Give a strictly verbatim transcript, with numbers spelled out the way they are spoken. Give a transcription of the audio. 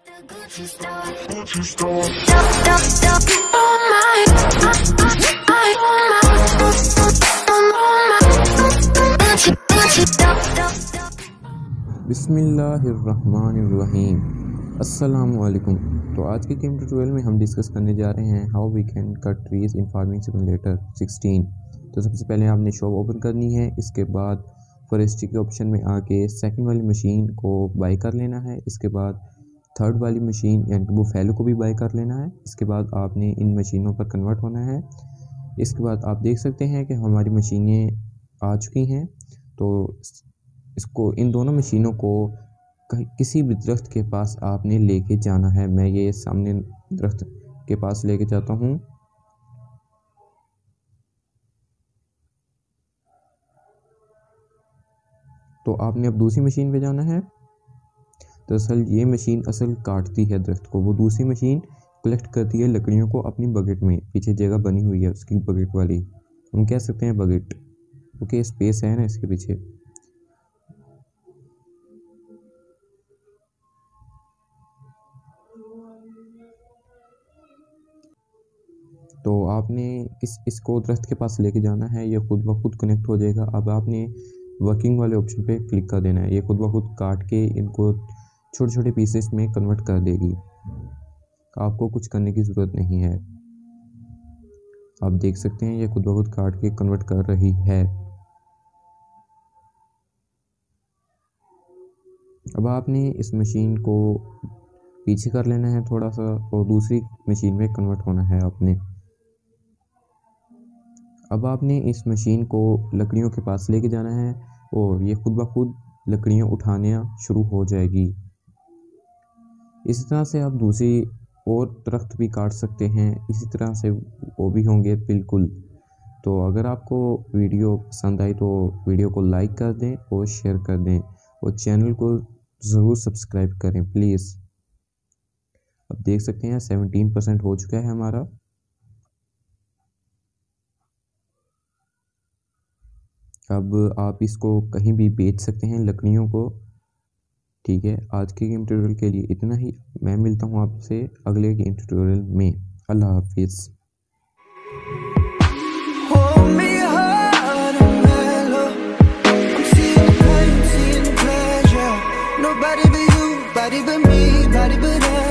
Gucci store, Gucci store. Stop, stop, stop. Oh my, I, I, Gucci, Gucci, stop, stop, stop. बिस्मिल्लाहिर्रहमानिर्रहीम। अस्सलामुअलैकुम। तो आज के game tutorial में हम डिस्कस करने जा रहे हैं how we can cut trees in farming simulator sixteen. तो सबसे पहले आपने शॉप ओपन करनी है। इसके बाद फॉरेस्ट्री के ऑप्शन में आके सेकंड वाली मशीन को बाई कर लेना है। इसके बाद थर्ड वाली मशीन यानी कि वो फैलो को भी बाई कर लेना है। इसके बाद आपने इन मशीनों पर कन्वर्ट होना है। इसके बाद आप देख सकते हैं कि हमारी मशीनें आ चुकी हैं। तो इसको इन दोनों मशीनों को किसी भी दरख्त के पास आपने लेके जाना है। मैं ये सामने दरख्त के पास लेके जाता हूँ। तो आपने अब दूसरी मशीन पे जाना है। दरअसल ये मशीन असल काटती है दरख्त को, वो दूसरी मशीन कलेक्ट करती है लकड़ियों को अपनी बकेट में। पीछे जगह बनी हुई है उसकी बकेट वाली, हम कह सकते हैं बकेट, ओके स्पेस है ना इसके पीछे। तो आपने किस इसको दरख्त के पास लेके जाना है। ये खुद ब खुद कनेक्ट हो जाएगा। अब आपने वर्किंग वाले ऑप्शन पे क्लिक कर देना है। ये खुद ब खुद काट के इनको छोटे छोटे पीसेस में कन्वर्ट कर देगी। आपको कुछ करने की ज़रूरत नहीं है। आप देख सकते हैं ये खुद ब खुद काट के कन्वर्ट कर रही है। अब आपने इस मशीन को पीछे कर लेना है थोड़ा सा और दूसरी मशीन में कन्वर्ट होना है आपने। अब आपने इस मशीन को लकड़ियों के पास लेके जाना है और ये खुद ब खुद लकड़ियाँ उठाने शुरू हो जाएगी। इसी तरह से आप दूसरी और दरख्त भी काट सकते हैं, इसी तरह से वो भी होंगे बिल्कुल। तो अगर आपको वीडियो पसंद आई तो वीडियो को लाइक कर दें और शेयर कर दें और चैनल को ज़रूर सब्सक्राइब करें प्लीज़। अब देख सकते हैं सेवनटीन परसेंट हो चुका है हमारा। अब आप इसको कहीं भी बेच सकते हैं लकड़ियों को। ठीक है, आज के गेम ट्यूटोरियल के लिए इतना ही। मैं मिलता हूँ आपसे अगले गेम ट्यूटोरियल में। अल्लाह हाफिज़। Hold me hard and mellow. I'm seeing pain, seeing pleasure. Nobody but you, body but me, body but us.